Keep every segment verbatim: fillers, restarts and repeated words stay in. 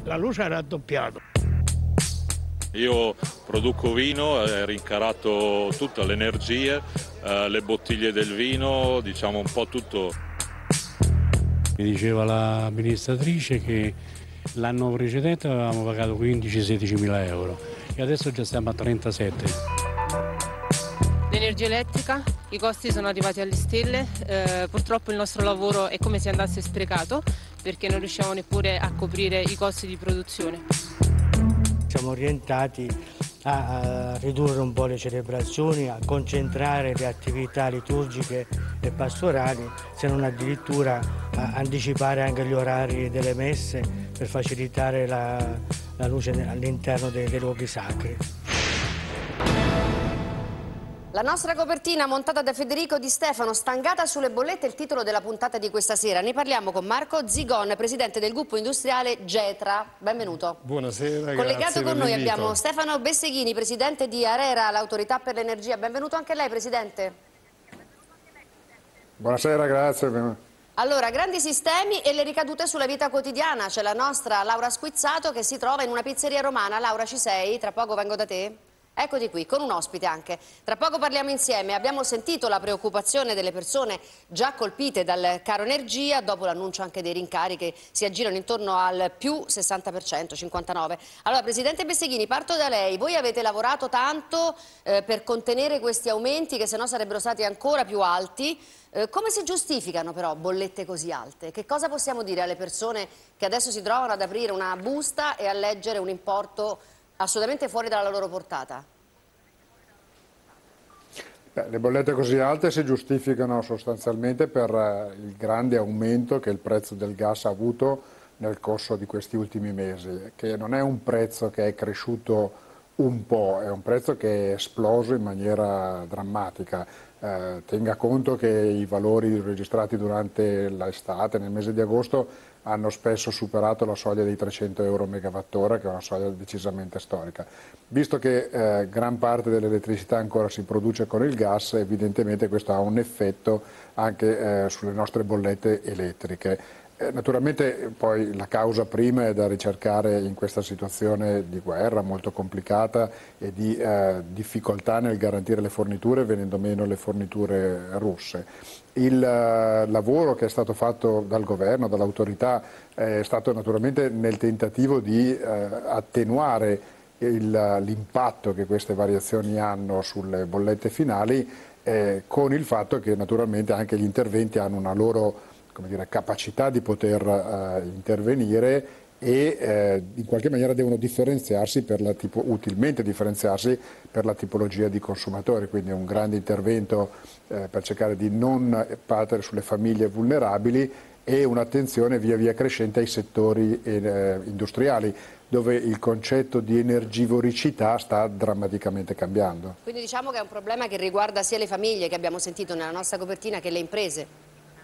la luce è raddoppiata. Io produco vino, ho rincarato tutte le energie, eh, le bottiglie del vino, diciamo un po' tutto. Mi diceva l'amministratrice che l'anno precedente avevamo pagato quindici sedici mila euro e adesso già stiamo a trentasette. L'energia elettrica, i costi sono arrivati alle stelle, eh, purtroppo il nostro lavoro è come se andasse sprecato perché non riusciamo neppure a coprire i costi di produzione. Siamo orientati a, a ridurre un po' le celebrazioni, a concentrare le attività liturgiche e pastorali, se non addirittura a anticipare anche gli orari delle messe per facilitare la, la luce all'interno dei, dei luoghi sacri. La nostra copertina montata da Federico Di Stefano, stangata sulle bollette, è il titolo della puntata di questa sera. Ne parliamo con Marco Zigon, presidente del gruppo industriale Getra. Benvenuto. Buonasera, Collegato con noi l'invito. abbiamo Stefano Besseghini, presidente di ARERA, l'autorità per l'energia. Benvenuto anche lei, presidente. Buonasera, grazie. Allora, grandi sistemi e le ricadute sulla vita quotidiana. C'è la nostra Laura Squizzato che si trova in una pizzeria romana. Laura, ci sei? Tra poco vengo da te. Eccoti qui, con un ospite anche. Tra poco parliamo insieme. Abbiamo sentito la preoccupazione delle persone già colpite dal caro energia, dopo l'annuncio anche dei rincari che si aggirano intorno al più sessanta per cento, cinquantanove per cento. Allora, presidente Besseghini, parto da lei. Voi avete lavorato tanto eh, per contenere questi aumenti che sennò sarebbero stati ancora più alti. Eh, come si giustificano però bollette così alte? Che cosa possiamo dire alle persone che adesso si trovano ad aprire una busta e a leggere un importo assolutamente fuori dalla loro portata? Beh, le bollette così alte si giustificano sostanzialmente per eh, il grande aumento che il prezzo del gas ha avuto nel corso di questi ultimi mesi, che non è un prezzo che è cresciuto un po', è un prezzo che è esploso in maniera drammatica. Eh, tenga conto che i valori registrati durante l'estate, nel mese di agosto, hanno spesso superato la soglia dei trecento euro megawattora, che è una soglia decisamente storica. Visto che eh, gran parte dell'elettricità ancora si produce con il gas, evidentemente questo ha un effetto anche eh, sulle nostre bollette elettriche. Eh, naturalmente poi la causa prima è da ricercare in questa situazione di guerra molto complicata e di eh, difficoltà nel garantire le forniture, venendo meno le forniture russe. Il uh, lavoro che è stato fatto dal governo, dall'autorità, è stato naturalmente nel tentativo di uh, attenuare l'impatto che queste variazioni hanno sulle bollette finali, eh, con il fatto che naturalmente anche gli interventi hanno una loro, come dire, capacità di poter uh, intervenire e eh, in qualche maniera devono differenziarsi per la tipo, utilmente differenziarsi per la tipologia di consumatori, quindi un grande intervento eh, per cercare di non battere sulle famiglie vulnerabili e un'attenzione via via crescente ai settori eh, industriali, dove il concetto di energivoricità sta drammaticamente cambiando. Quindi diciamo che è un problema che riguarda sia le famiglie, che abbiamo sentito nella nostra copertina, che le imprese.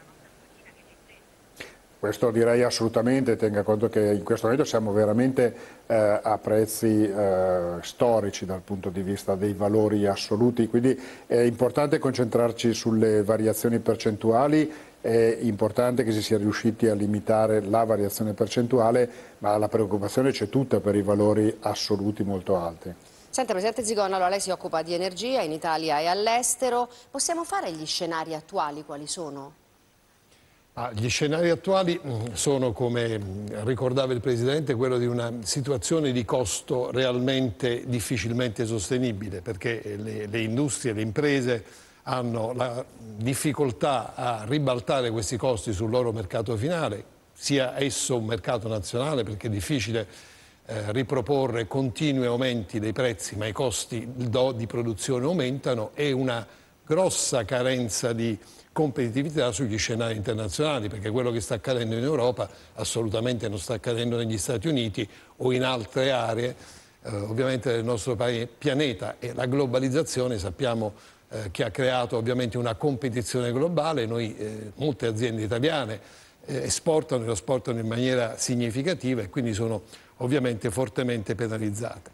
Questo direi assolutamente, tenga conto che in questo momento siamo veramente eh, a prezzi eh, storici dal punto di vista dei valori assoluti, quindi è importante concentrarci sulle variazioni percentuali, è importante che si sia riusciti a limitare la variazione percentuale, ma la preoccupazione c'è tutta per i valori assoluti molto alti. Senta, Presidente Zigon, allora lei si occupa di energia in Italia e all'estero. Possiamo fare gli scenari attuali quali sono? Ah, gli scenari attuali sono, come ricordava il Presidente, quello di una situazione di costo realmente difficilmente sostenibile, perché le, le industrie, le imprese hanno la difficoltà a ribaltare questi costi sul loro mercato finale, sia esso un mercato nazionale, perché è difficile eh, riproporre continui aumenti dei prezzi, ma i costi di produzione aumentano, e una grossa carenza di competitività sugli scenari internazionali, perché quello che sta accadendo in Europa assolutamente non sta accadendo negli Stati Uniti o in altre aree eh, ovviamente del nostro pianeta, e la globalizzazione sappiamo eh, che ha creato ovviamente una competizione globale. Noi, eh, molte aziende italiane eh, esportano e lo esportano in maniera significativa e quindi sono ovviamente fortemente penalizzate.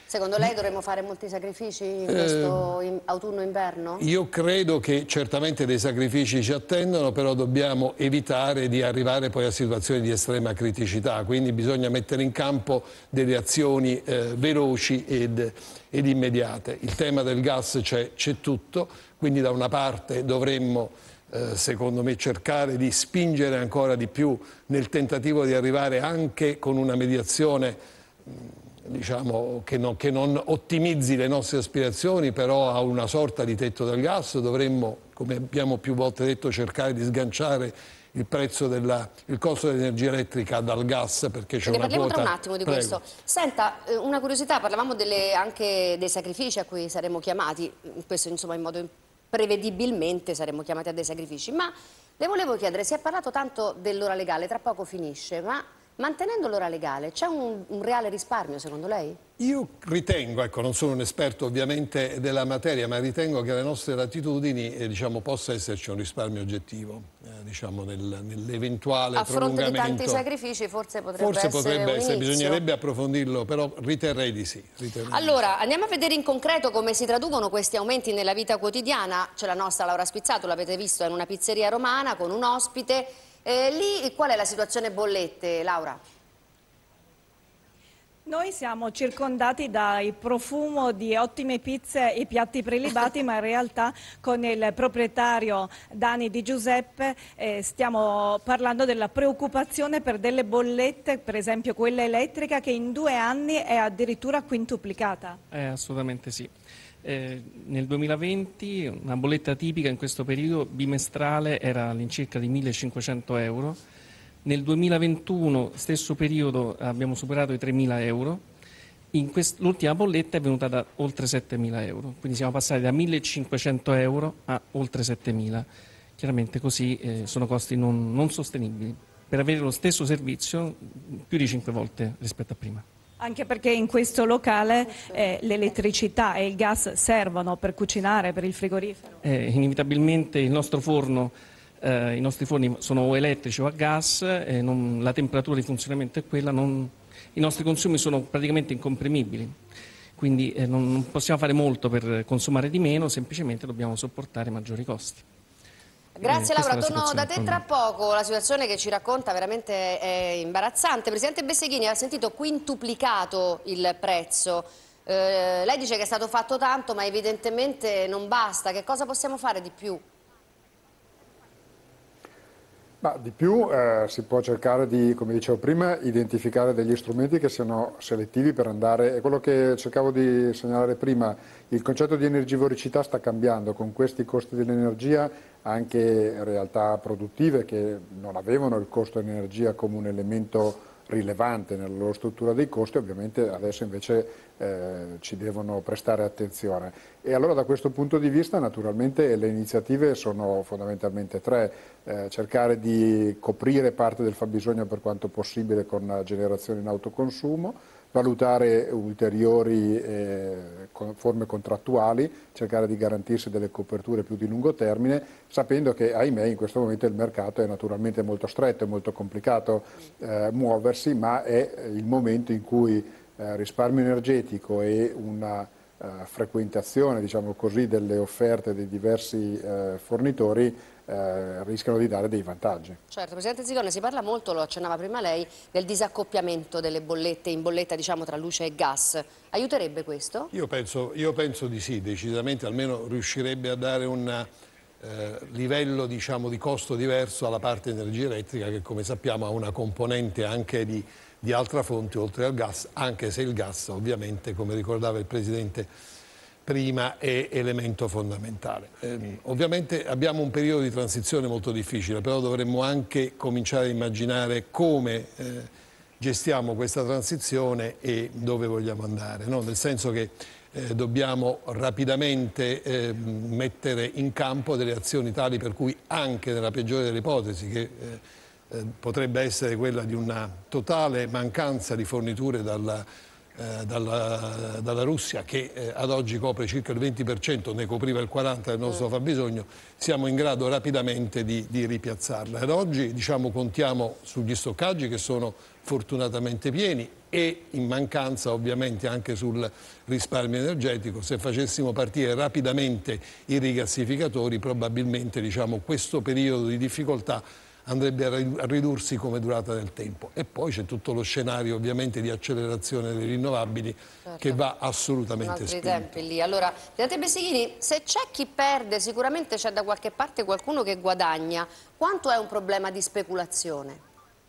Secondo lei dovremmo fare molti sacrifici in questo eh, autunno-inverno? Io credo che certamente dei sacrifici ci attendono, però dobbiamo evitare di arrivare poi a situazioni di estrema criticità, quindi bisogna mettere in campo delle azioni eh, veloci ed, ed immediate. Il tema del gas c'è tutto, quindi da una parte dovremmo eh, secondo me cercare di spingere ancora di più nel tentativo di arrivare anche con una mediazione diciamo, che, no, che non ottimizzi le nostre aspirazioni, però a una sorta di tetto del gas. Dovremmo, come abbiamo più volte detto, cercare di sganciare il prezzo della, il costo dell'energia elettrica dal gas, perché c'è una parliamo quota... tra un attimo di Prego. questo. Senta, una curiosità, parlavamo delle, anche dei sacrifici a cui saremo chiamati, questo insomma in modo prevedibilmente saremo chiamati a dei sacrifici, ma le volevo chiedere, si è parlato tanto dell'ora legale, tra poco finisce, ma mantenendo l'ora legale c'è un, un reale risparmio secondo lei? Io ritengo, ecco, non sono un esperto ovviamente della materia, ma ritengo che alle nostre latitudini eh, diciamo, possa esserci un risparmio oggettivo, eh, diciamo, nel, nell'eventuale prolungamento. A fronte di tanti sacrifici forse potrebbe forse essere potrebbe un essere, inizio. Bisognerebbe approfondirlo, però riterrei di sì. Riterrei allora, di sì. Andiamo a vedere in concreto come si traducono questi aumenti nella vita quotidiana. C'è la nostra Laura Spizzato, l'avete visto, è in una pizzeria romana con un ospite. Eh, lì qual è la situazione bollette, Laura? Noi siamo circondati dal profumo di ottime pizze e piatti prelibati, ma in realtà con il proprietario Dani Di Giuseppe eh, stiamo parlando della preoccupazione per delle bollette, per esempio quella elettrica, che in due anni è addirittura quintuplicata. Eh, assolutamente sì. Eh, nel duemilaventi una bolletta tipica in questo periodo bimestrale era all'incirca di millecinquecento euro. Nel duemilaventuno, stesso periodo, abbiamo superato i tremila euro. L'ultima bolletta è venuta da oltre settemila euro, quindi siamo passati da millecinquecento euro a oltre settemila. Chiaramente così eh, sono costi non, non sostenibili. Per avere lo stesso servizio più di cinque volte rispetto a prima. Anche perché in questo locale eh, l'elettricità e il gas servono per cucinare, per il frigorifero. Eh, inevitabilmente il nostro forno Eh, I nostri forni sono o elettrici o a gas, eh, non, la temperatura di funzionamento è quella, non, i nostri consumi sono praticamente incomprimibili, quindi eh, non, non possiamo fare molto per consumare di meno, semplicemente dobbiamo sopportare maggiori costi. Grazie eh, Laura, torno da te tra poco. La situazione che ci racconta veramente è imbarazzante. Presidente Besseghini, ha sentito quintuplicato il prezzo. Eh, lei dice che è stato fatto tanto, ma evidentemente non basta. Che cosa possiamo fare di più? Ma di più eh, si può cercare di, come dicevo prima, identificare degli strumenti che siano selettivi per andare, è quello che cercavo di segnalare prima, il concetto di energivoricità sta cambiando, con questi costi dell'energia anche realtà produttive che non avevano il costo dell'energia come un elemento rilevante nella loro struttura dei costi, ovviamente adesso invece eh, ci devono prestare attenzione. E allora da questo punto di vista naturalmente le iniziative sono fondamentalmente tre, eh, cercare di coprire parte del fabbisogno per quanto possibile con generazione in autoconsumo, valutare ulteriori eh, forme contrattuali, cercare di garantirsi delle coperture più di lungo termine, sapendo che ahimè in questo momento il mercato è naturalmente molto stretto, è molto complicato eh, muoversi, ma è il momento in cui eh, risparmio energetico e una eh, frequentazione, diciamo così, delle offerte dei diversi eh, fornitori Eh, rischiano di dare dei vantaggi. Certo, Presidente Zigone, si parla molto, lo accennava prima lei, del disaccoppiamento delle bollette in bolletta, diciamo, tra luce e gas. Aiuterebbe questo? Io penso, io penso di sì, decisamente, almeno riuscirebbe a dare un eh, livello, diciamo, di costo diverso alla parte energia elettrica, che come sappiamo ha una componente anche di, di altra fonte oltre al gas, anche se il gas ovviamente, come ricordava il Presidente prima, è elemento fondamentale. Eh, ovviamente abbiamo un periodo di transizione molto difficile, però dovremmo anche cominciare a immaginare come eh, gestiamo questa transizione e dove vogliamo andare, no? Nel senso che eh, dobbiamo rapidamente eh, mettere in campo delle azioni tali per cui anche nella peggiore delle ipotesi, che eh, eh, potrebbe essere quella di una totale mancanza di forniture dalla eh, dalla, dalla Russia, che eh, ad oggi copre circa il venti per cento, ne copriva il quaranta per cento del nostro fabbisogno, siamo in grado rapidamente di, di ripiazzarla. Ad oggi diciamo, contiamo sugli stoccaggi che sono fortunatamente pieni e in mancanza ovviamente anche sul risparmio energetico. Se facessimo partire rapidamente i rigassificatori probabilmente diciamo, questo periodo di difficoltà andrebbe a ridursi come durata del tempo. E poi c'è tutto lo scenario ovviamente di accelerazione delle rinnovabili, certo, che va assolutamente spinto. Tempi lì. Allora, Presidente Bessichini, se c'è chi perde, sicuramente c'è da qualche parte qualcuno che guadagna. Quanto è un problema di speculazione?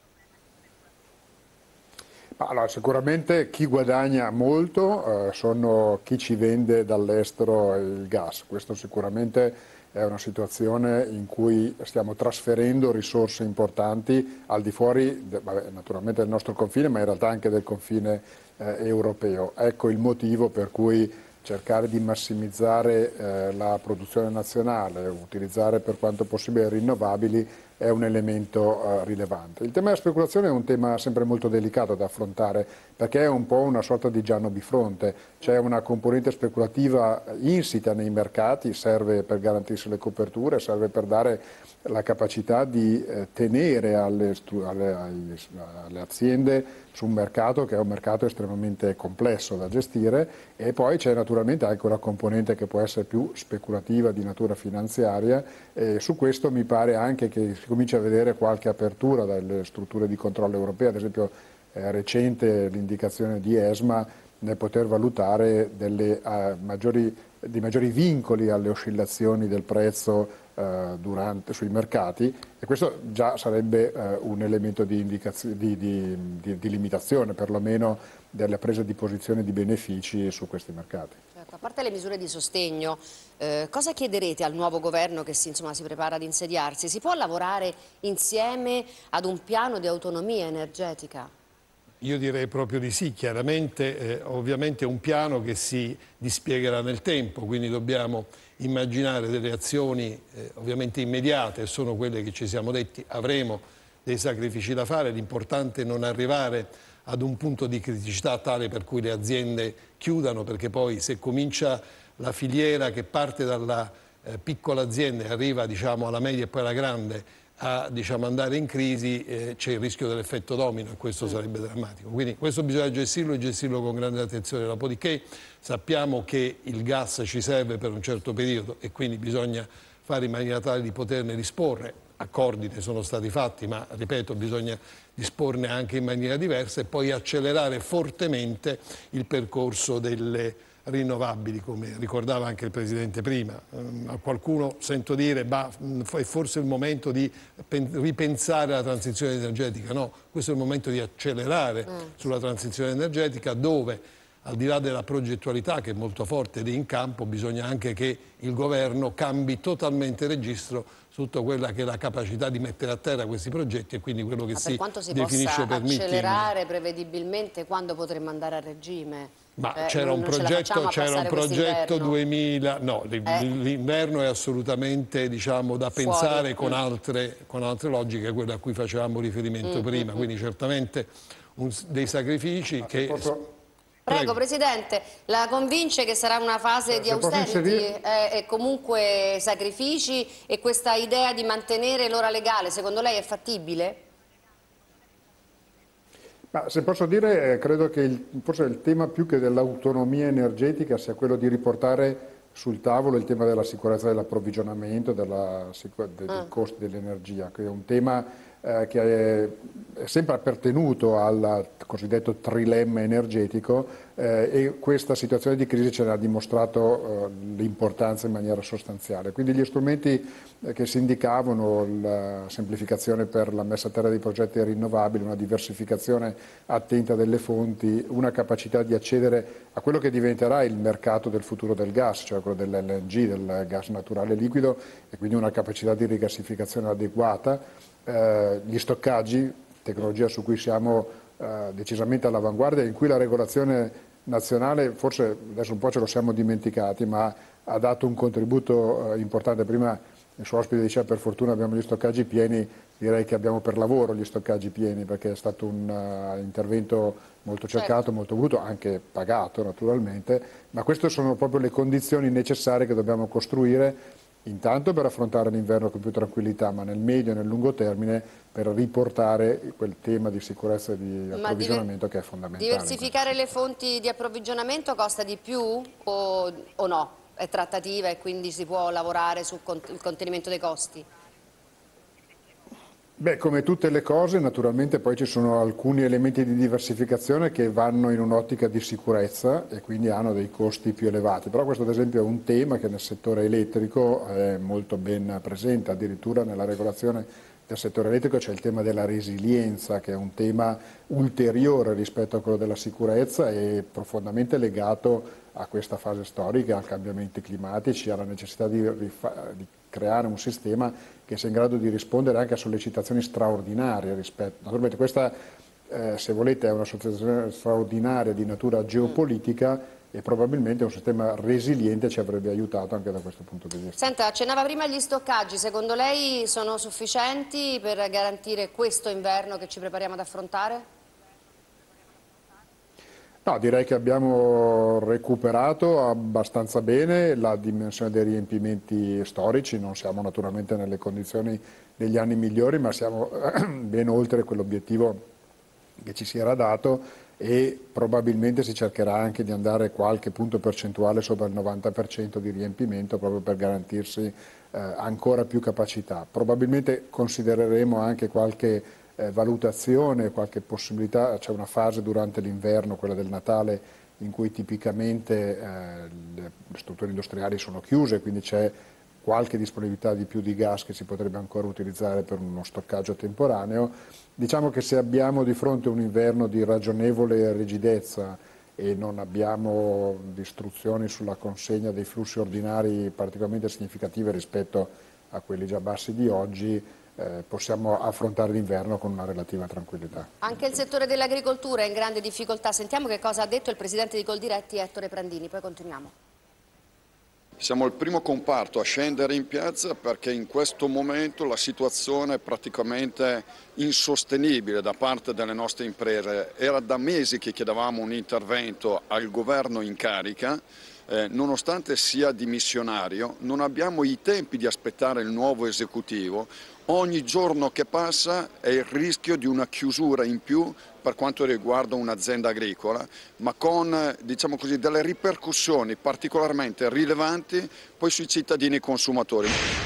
Allora, sicuramente chi guadagna molto eh, sono chi ci vende dall'estero il gas. Questo sicuramente è una situazione in cui stiamo trasferendo risorse importanti al di fuori, vabbè, naturalmente del nostro confine, ma in realtà anche del confine eh, europeo. Ecco il motivo per cui cercare di massimizzare eh, la produzione nazionale, utilizzare per quanto possibile rinnovabili è un elemento uh, rilevante. Il tema della speculazione è un tema sempre molto delicato da affrontare perché è un po' una sorta di Giano bifronte, c'è una componente speculativa insita nei mercati, serve per garantirsi le coperture, serve per dare la capacità di eh, tenere alle, alle, alle aziende su un mercato che è un mercato estremamente complesso da gestire, e poi c'è naturalmente anche una componente che può essere più speculativa di natura finanziaria, e su questo mi pare anche che si comincia a vedere qualche apertura dalle strutture di controllo europee, ad esempio è recente l'indicazione di ESMA nel poter valutare delle, uh, maggiori, di maggiori vincoli alle oscillazioni del prezzo uh, durante, sui mercati, e questo già sarebbe uh, un elemento di, di, di, di, di limitazione perlomeno della presa di posizione di benefici su questi mercati. Certo, a parte le misure di sostegno, eh, cosa chiederete al nuovo governo che si, insomma, si prepara ad insediarsi? Si può lavorare insieme ad un piano di autonomia energetica? Io direi proprio di sì, chiaramente eh, ovviamente è un piano che si dispiegherà nel tempo, quindi dobbiamo immaginare delle azioni eh, ovviamente immediate, sono quelle che ci siamo detti, avremo dei sacrifici da fare, l'importante è non arrivare ad un punto di criticità tale per cui le aziende chiudano, perché poi se comincia la filiera che parte dalla eh, piccola azienda e arriva diciamo, alla media e poi alla grande, a diciamo, andare in crisi, eh, c'è il rischio dell'effetto domino e questo sarebbe drammatico. Quindi questo bisogna gestirlo e gestirlo con grande attenzione. Dopodiché sappiamo che il gas ci serve per un certo periodo e quindi bisogna fare in maniera tale di poterne disporre. Accordi ne sono stati fatti, ma ripeto, bisogna disporne anche in maniera diversa e poi accelerare fortemente il percorso delle rinnovabili, come ricordava anche il Presidente prima. A qualcuno sento dire bah, è forse il momento di ripensare alla transizione energetica. No, questo è il momento di accelerare mm. sulla transizione energetica, dove al di là della progettualità che è molto forte ed è in campo, bisogna anche che il governo cambi totalmente registro su tutta quella che è la capacità di mettere a terra questi progetti e quindi quello che Ma si, per quanto si definisce possa permitting. Accelerare prevedibilmente quando potremmo andare a regime? Ma eh, c'era un progetto, c'era un progetto duemila, no, eh. l'inverno è assolutamente diciamo, da Fuori. pensare con, mm. altre, con altre logiche, quelle a cui facevamo riferimento mm, prima, mm, quindi certamente un, dei sacrifici che... Posso... Prego, Prego, Presidente, la convince che sarà una fase se, di austerity e eh, comunque sacrifici, e questa idea di mantenere l'ora legale, secondo lei è fattibile? Ma se posso dire, credo che il, forse il tema più che dell'autonomia energetica sia quello di riportare sul tavolo il tema della sicurezza dell'approvvigionamento, della, dei ah. costi dell'energia, che è un tema eh, che è, è sempre appartenuto al cosiddetto trilemma energetico eh, e questa situazione di crisi ce ne ha dimostrato eh, l'importanza in maniera sostanziale. Quindi gli strumenti eh, che si indicavano, la semplificazione per la messa a terra dei progetti rinnovabili, una diversificazione attenta delle fonti, una capacità di accedere a quello che diventerà il mercato del futuro del gas, cioè quello dell'L N G, del gas naturale liquido, e quindi una capacità di rigassificazione adeguata, eh, gli stoccaggi, tecnologia su cui siamo eh, decisamente all'avanguardia, in cui la regolazione nazionale, forse adesso un po' ce lo siamo dimenticati, ma ha dato un contributo eh, importante. Prima il suo ospite diceva per fortuna abbiamo gli stoccaggi pieni, direi che abbiamo per lavoro gli stoccaggi pieni, perché è stato un uh, intervento molto cercato, certo. molto voluto, anche pagato naturalmente, ma queste sono proprio le condizioni necessarie che dobbiamo costruire intanto per affrontare l'inverno con più tranquillità, ma nel medio e nel lungo termine per riportare quel tema di sicurezza e di approvvigionamento diver- che è fondamentale. Diversificare le fonti di approvvigionamento costa di più o, o no? È trattativa e quindi si può lavorare sul contenimento dei costi? Beh, come tutte le cose, naturalmente poi ci sono alcuni elementi di diversificazione che vanno in un'ottica di sicurezza e quindi hanno dei costi più elevati, però questo ad esempio è un tema che nel settore elettrico è molto ben presente, addirittura nella regolazione del settore elettrico c'è il tema della resilienza, che è un tema ulteriore rispetto a quello della sicurezza e profondamente legato a questa fase storica, ai cambiamenti climatici, alla necessità di, di creare un sistema che sia in grado di rispondere anche a sollecitazioni straordinarie rispetto. Naturalmente questa, eh, se volete, è una sollecitazione straordinaria di natura geopolitica e probabilmente un sistema resiliente ci avrebbe aiutato anche da questo punto di vista. Senta, accennava prima agli stoccaggi, secondo lei sono sufficienti per garantire questo inverno che ci prepariamo ad affrontare? No, direi che abbiamo recuperato abbastanza bene la dimensione dei riempimenti storici, non siamo naturalmente nelle condizioni degli anni migliori, ma siamo ben oltre quell'obiettivo che ci si era dato e probabilmente si cercherà anche di andare qualche punto percentuale sopra il novanta per cento di riempimento proprio per garantirsi eh, ancora più capacità. Probabilmente considereremo anche qualche Eh, valutazione, qualche possibilità, c'è una fase durante l'inverno, quella del Natale, in cui tipicamente eh, le, le strutture industriali sono chiuse, quindi c'è qualche disponibilità di più di gas che si potrebbe ancora utilizzare per uno stoccaggio temporaneo. Diciamo che se abbiamo di fronte un inverno di ragionevole rigidezza e non abbiamo distruzioni sulla consegna dei flussi ordinari particolarmente significative rispetto a quelli già bassi di oggi, Eh, possiamo affrontare l'inverno con una relativa tranquillità. Anche il settore dell'agricoltura è in grande difficoltà. Sentiamo che cosa ha detto il presidente di Coldiretti, Ettore Prandini, poi continuiamo. Siamo il primo comparto a scendere in piazza perché in questo momento la situazione è praticamente insostenibile da parte delle nostre imprese. Era da mesi che chiedevamo un intervento al governo in carica. Eh, nonostante sia dimissionario, non abbiamo i tempi di aspettare il nuovo esecutivo. Ogni giorno che passa è il rischio di una chiusura in più per quanto riguarda un'azienda agricola, ma con diciamo così, delle ripercussioni particolarmente rilevanti poi sui cittadini e consumatori.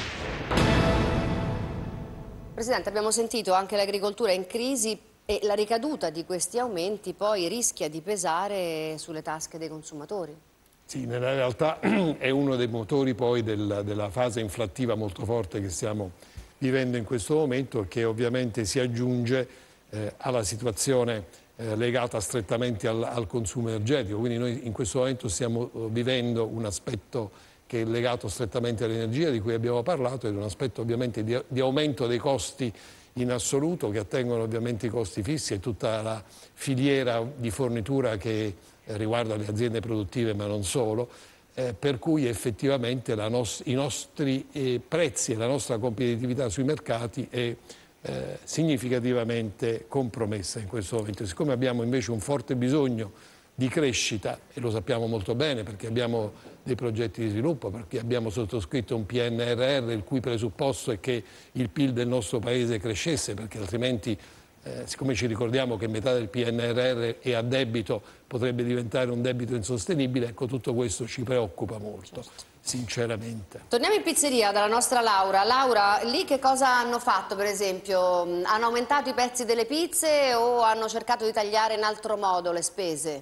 Presidente, abbiamo sentito anche l'agricoltura è in crisi e la ricaduta di questi aumenti poi rischia di pesare sulle tasche dei consumatori. Sì, nella realtà è uno dei motori poi del, della fase inflattiva molto forte che stiamo vivendo in questo momento, che ovviamente si aggiunge eh, alla situazione eh, legata strettamente al, al consumo energetico. Quindi noi in questo momento stiamo vivendo un aspetto che è legato strettamente all'energia di cui abbiamo parlato ed è un aspetto ovviamente di, di aumento dei costi in assoluto che attengono ovviamente i costi fissi e tutta la filiera di fornitura che riguarda le aziende produttive ma non solo, eh, per cui effettivamente la nos- i nostri eh, prezzi e la nostra competitività sui mercati è eh, significativamente compromessa in questo momento. Siccome abbiamo invece un forte bisogno di crescita, e lo sappiamo molto bene perché abbiamo dei progetti di sviluppo, perché abbiamo sottoscritto un P N R R il cui presupposto è che il P I L del nostro Paese crescesse, perché altrimenti Eh, siccome ci ricordiamo che metà del P N R R è a debito, potrebbe diventare un debito insostenibile, ecco tutto questo ci preoccupa molto, sinceramente. Torniamo in pizzeria dalla nostra Laura. Laura, lì che cosa hanno fatto per esempio? Hanno aumentato i prezzi delle pizze o hanno cercato di tagliare in altro modo le spese?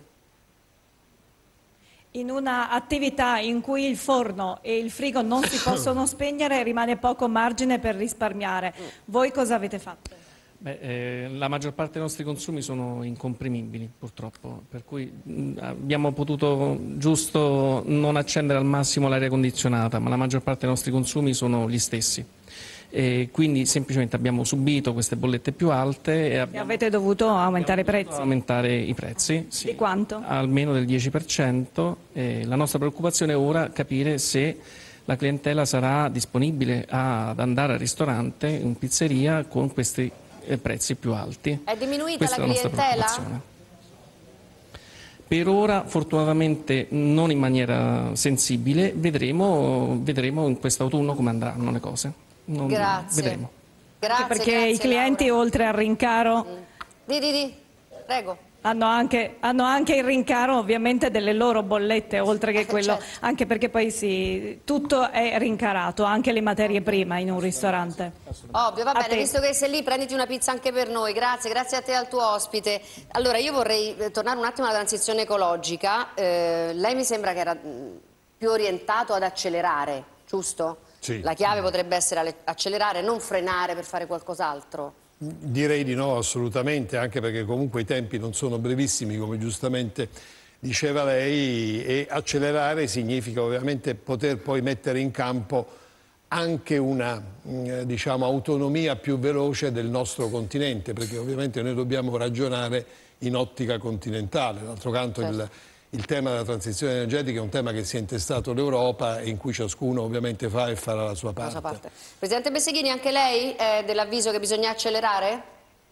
In un'attività in cui il forno e il frigo non si possono spegnere rimane poco margine per risparmiare. Voi cosa avete fatto? Beh, eh, la maggior parte dei nostri consumi sono incomprimibili purtroppo, per cui mh, abbiamo potuto giusto non accendere al massimo l'aria condizionata, ma la maggior parte dei nostri consumi sono gli stessi. E quindi semplicemente abbiamo subito queste bollette più alte e, abbiamo, e avete dovuto aumentare i prezzi? Aumentare i prezzi, sì, di quanto? Almeno del dieci per cento. E la nostra preoccupazione è ora capire se la clientela sarà disponibile ad andare al ristorante, in pizzeria, con questi eh, prezzi più alti. È diminuita Questa la è la nostra clientela? preoccupazione. Per ora fortunatamente non in maniera sensibile, vedremo, vedremo in quest'autunno come andranno le cose. Non, Grazie. Vedremo. Grazie, Perché grazie, i clienti Laura. oltre al rincaro Di, di, di. Prego. hanno anche, hanno anche il rincaro ovviamente delle loro bollette, oltre che quello, Certo. anche perché poi si, tutto è rincarato, anche le materie prime in un ristorante. Ovvio, va A bene, te. visto che sei lì prenditi una pizza anche per noi, grazie, grazie a te e al tuo ospite. Allora io vorrei eh, tornare un attimo alla transizione ecologica, eh, lei mi sembra che era mh, più orientato ad accelerare, giusto? Sì. La chiave potrebbe essere ale- accelerare, non frenare per fare qualcos'altro. Direi di no, assolutamente, anche perché comunque i tempi non sono brevissimi, come giustamente diceva lei, e accelerare significa ovviamente poter poi mettere in campo anche una eh, diciamo, autonomia più veloce del nostro continente, perché ovviamente noi dobbiamo ragionare in ottica continentale. D'altro canto Certo. il, il tema della transizione energetica è un tema che si è intestato l'Europa e in cui ciascuno ovviamente fa e farà la sua parte. La sua parte. Presidente Besseghini, anche lei è dell'avviso che bisogna accelerare?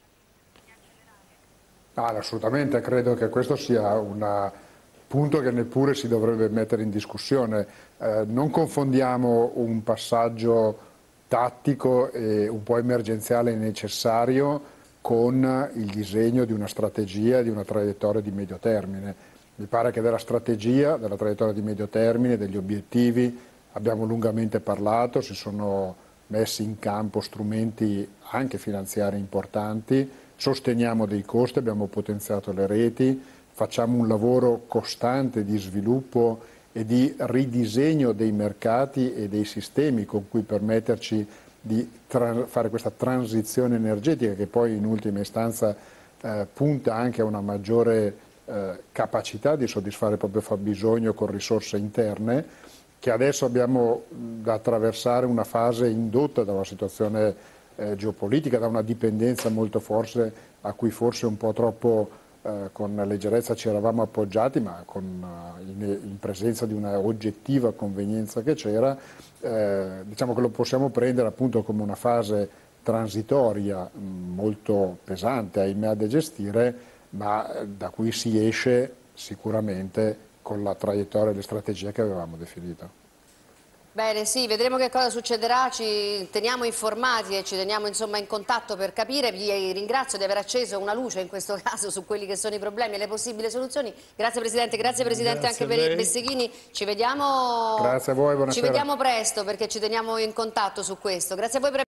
Ah, assolutamente, credo che questo sia un punto che neppure si dovrebbe mettere in discussione. Eh, non confondiamo un passaggio tattico e un po' emergenziale e necessario con il disegno di una strategia, di una traiettoria di medio termine. Mi pare che della strategia, della traiettoria di medio termine, degli obiettivi abbiamo lungamente parlato, si sono messi in campo strumenti anche finanziari importanti, sosteniamo dei costi, abbiamo potenziato le reti, facciamo un lavoro costante di sviluppo e di ridisegno dei mercati e dei sistemi con cui permetterci di fare questa transizione energetica che poi in ultima istanza eh, punta anche a una maggiore eh, capacità di soddisfare il proprio fabbisogno con risorse interne, che adesso abbiamo da attraversare una fase indotta da una situazione eh, geopolitica, da una dipendenza molto forte a cui forse un po' troppo eh, con leggerezza ci eravamo appoggiati, ma con, uh, in, in presenza di una oggettiva convenienza che c'era, eh, diciamo che lo possiamo prendere appunto come una fase transitoria mh, molto pesante, ahimè, da gestire, ma eh, da cui si esce sicuramente con la traiettoria e le strategie che avevamo definito. Bene, sì, vedremo che cosa succederà, ci teniamo informati e ci teniamo insomma in contatto per capire. Vi ringrazio di aver acceso una luce in questo caso su quelli che sono i problemi e le possibili soluzioni. Grazie Presidente, grazie Presidente grazie anche per i Besseghini. Ci vediamo, grazie a voi, buonasera. Ci vediamo presto perché ci teniamo in contatto su questo. Grazie a voi per